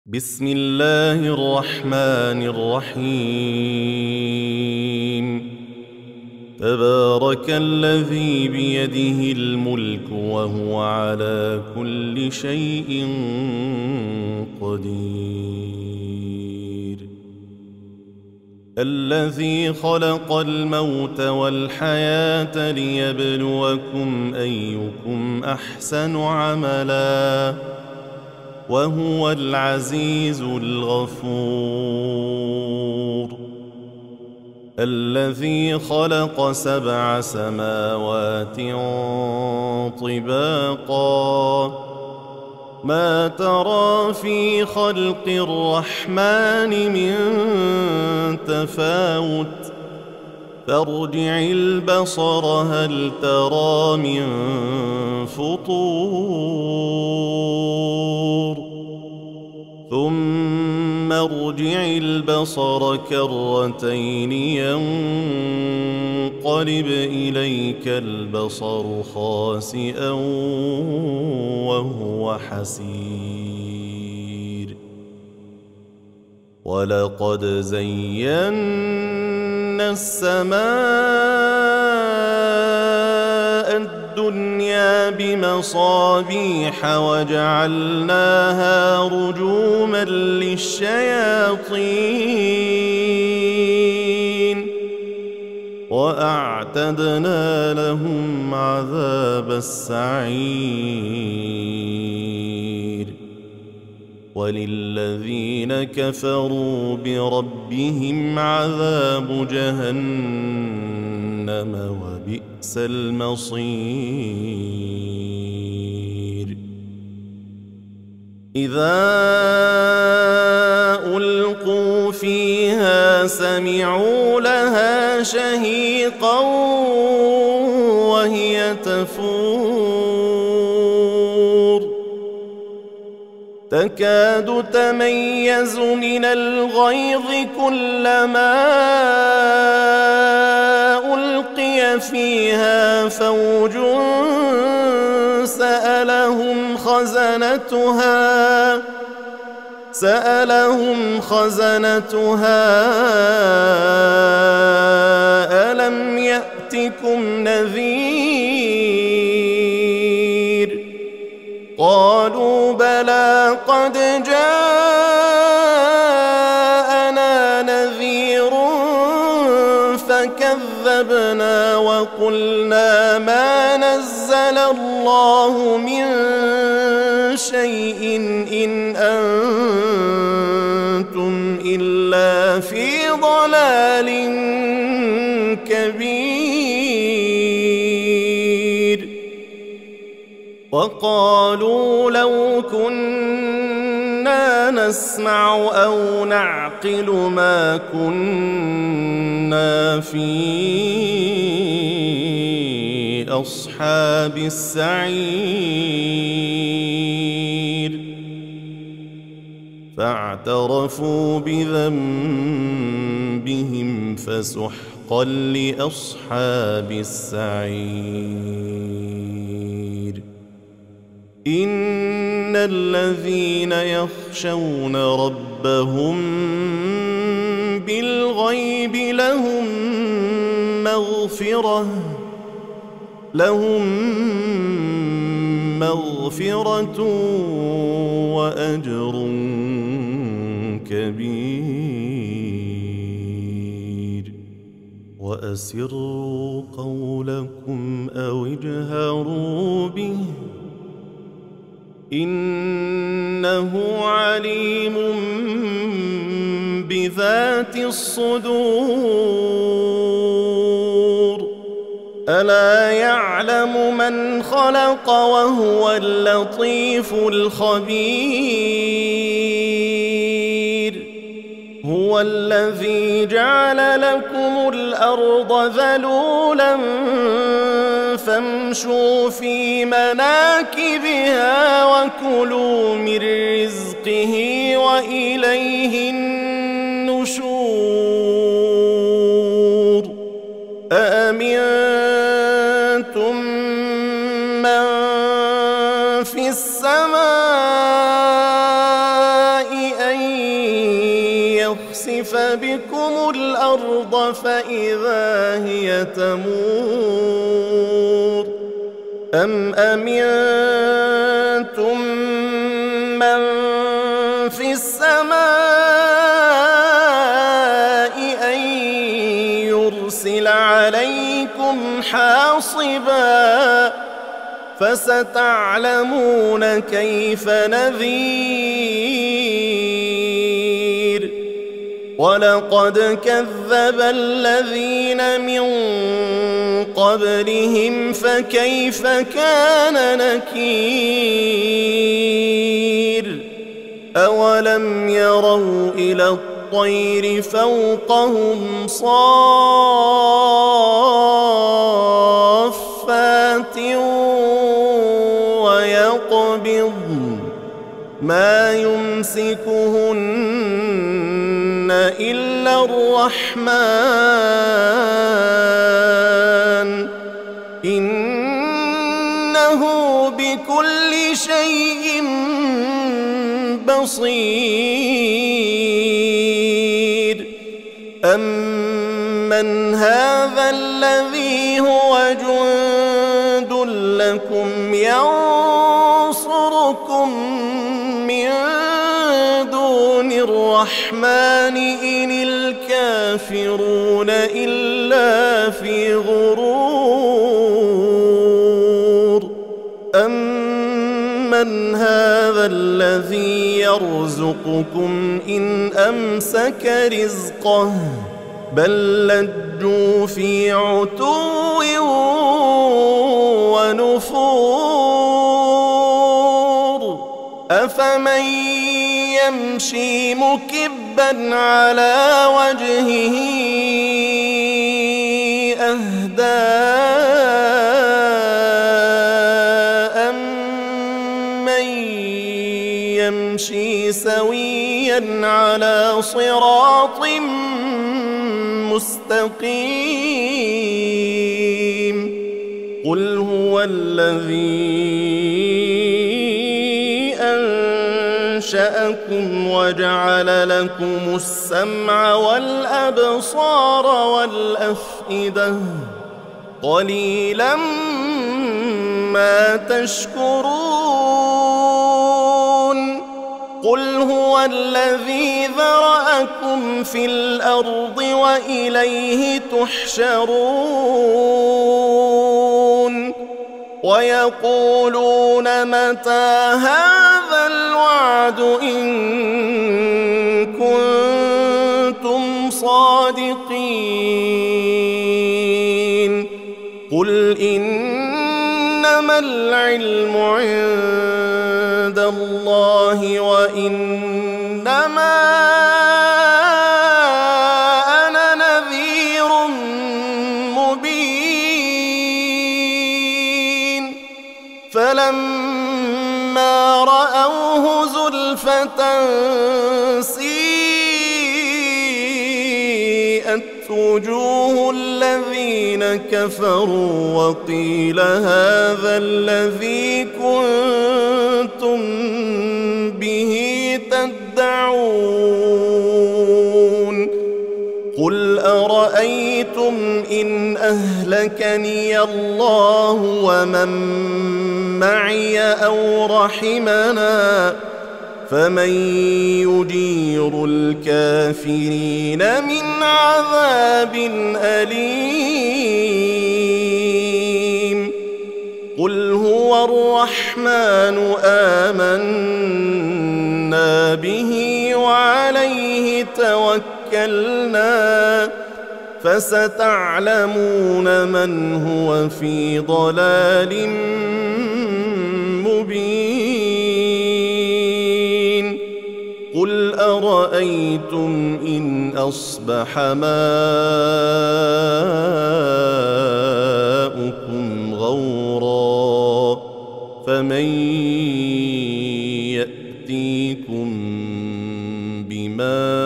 بسم الله الرحمن الرحيم. تبارك الذي بيده الملك وهو على كل شيء قدير. الذي خلق الموت والحياة ليبلوكم أيكم أحسن عملا وهو العزيز الغفور. الذي خلق 7 سماوات طباقا ما ترى في خلق الرحمن من تفاوت فارجع البصر هل ترى من فطور ثم ارجع البصر كرتين ينقلب إليك البصر خاسئا وهو حسير. ولقد زينا السماء الدنيا بمصابيح وجعلناها رجوما للشياطين وأعتدنا لهم عذاب السعير. وللذين كفروا بربهم عذاب جهنم وبئس المصير. إذا ألقوا فيها سمعوا لها شهيقا وهي تفور تكاد تميز من الغيظ كلما ألقي فيها فوج سألهم خزنتها ألم يأتكم نذير قالوا بلى قد جاءنا نذير فكذبنا وقلنا ما نزل الله من شيء إن أنتم إلا في ضلال كبير. وقالوا لو كنا نسمع أو نعقل ما كنا في أصحاب السعير فاعترفوا بذنبهم فسحقا لأصحاب السعير. إن الذين يخشون ربهم بالغيب لهم مغفرة وأجر كبير. وأسروا قولكم أو اجهروا به إنه عليم بذات الصدور. ألا يعلم من خلق وهو اللطيف الخبير. هو الذي جعل لكم الأرض ذلولا فامشوا في مناكبها وكلوا من رزقه وإليه النشور. أأمنتم من في السماء يخسف بكم الأرض فإذا هي تمور أم أمنتم من في السماء أن يرسل عليكم حاصبا فستعلمون كيف نذير ولقد كذب الذين من قبلهم فكيف كان نكير أولم يروا إلى الطير فوقهم صافات ويقبضن ما يمسكهن إلا الرحمن إنه بكل شيء بصير أمن هذا الذي هو جند لكم ينصركم من دون الرحمن إن الكافرون إلا في غرور أمن هذا الذي يرزقكم إن أمسك رزقه بل لجوا في عتو ونفور أفمن يمشي مكبا على وجهه أهدى أمن يمشي سويا على صراط مستقيم قل هو الذي أنشأكم وجعل لكم السمع والأبصار والأفئدة قليلا ما تشكرون قل هو الذي ذرأكم في الأرض وإليه تحشرون ويقولون متى هذا الوعد إن كنتم صادقين قل إنما العلم عند الله وإنما أنا نذير مبين فلما رأوه زلفة سيئت وجوه الذين كفروا وقيل هذا الذي كنتم به تدعون قل أرأيتم إن أهلكني الله ومن معي أو رحمنا فمن يجير الكافرين من عذاب أليم قل هو الرحمن آمنا به وعليه توكلنا فستعلمون من هو في ضلال مبين قل أرأيتم إن أصبح ماؤكم غورا فمن يأتيكم بماء